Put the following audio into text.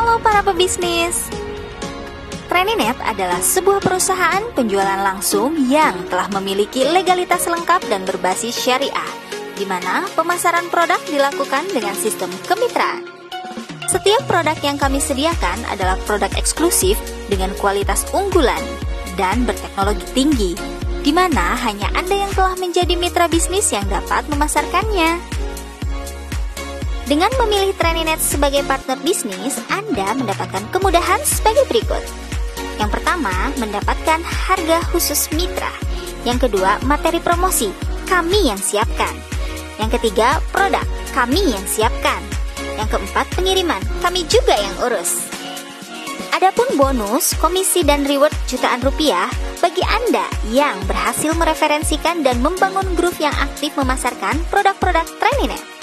Halo para pebisnis. Treninet adalah sebuah perusahaan penjualan langsung yang telah memiliki legalitas lengkap dan berbasis syariah, di mana pemasaran produk dilakukan dengan sistem kemitraan. Setiap produk yang kami sediakan adalah produk eksklusif dengan kualitas unggulan dan berteknologi tinggi, di mana hanya Anda yang telah menjadi mitra bisnis yang dapat memasarkannya. Dengan memilih Treninet sebagai partner bisnis, Anda mendapatkan kemudahan sebagai berikut. Yang pertama, mendapatkan harga khusus mitra. Yang kedua, materi promosi, kami yang siapkan. Yang ketiga, produk, kami yang siapkan. Yang keempat, pengiriman, kami juga yang urus. Adapun bonus, komisi dan reward jutaan rupiah bagi Anda yang berhasil mereferensikan dan membangun grup yang aktif memasarkan produk-produk Treninet.